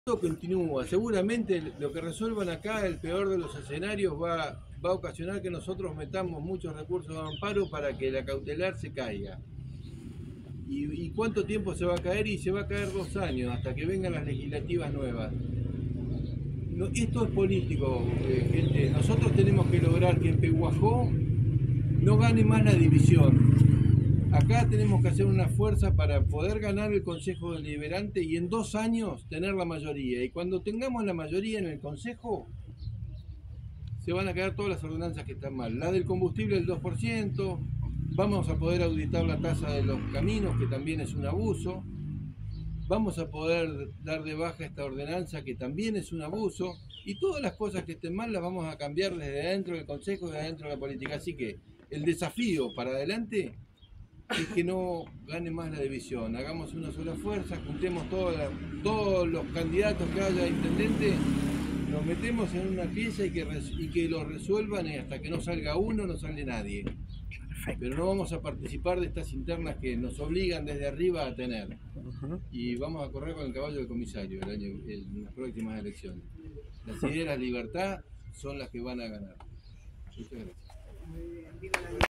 Continúa, seguramente lo que resuelvan acá, el peor de los escenarios, va a ocasionar que nosotros metamos muchos recursos de amparo para que la cautelar se caiga. ¿Y cuánto tiempo se va a caer? Y se va a caer 2 años hasta que vengan las legislativas nuevas. No, esto es político, gente. Nosotros tenemos que lograr que en Pehuajó no gane más la división. Acá tenemos que hacer una fuerza para poder ganar el Consejo Deliberante y en 2 años tener la mayoría. Y cuando tengamos la mayoría en el Consejo, se van a caer todas las ordenanzas que están mal. La del combustible el 2%, vamos a poder auditar la tasa de los caminos, que también es un abuso. Vamos a poder dar de baja esta ordenanza, que también es un abuso. Y todas las cosas que estén mal las vamos a cambiar desde adentro del Consejo y desde adentro de la política. Así que el desafío para adelante es que no gane más la división, hagamos una sola fuerza, juntemos todos los candidatos que haya a intendente, nos metemos en una pieza y que lo resuelvan y hasta que no salga uno no sale nadie. Pero no vamos a participar de estas internas que nos obligan desde arriba a tener. Y vamos a correr con el caballo del comisario en las próximas elecciones. Las ideas de la libertad son las que van a ganar. Muchas gracias.